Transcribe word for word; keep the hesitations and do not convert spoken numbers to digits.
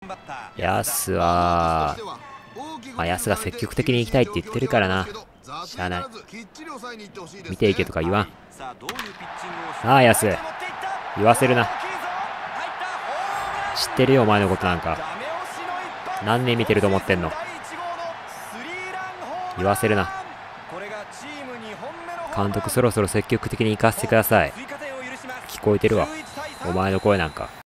ヤスは、まあ、ヤスが積極的に行きたいって言ってるからな。しゃあない。見ていけとか言わん。ああ、ヤス。言わせるな。知ってるよ、お前のことなんか。何年見てると思ってんの。言わせるな。監督そろそろ積極的に行かせてください。聞こえてるわ。お前の声なんか。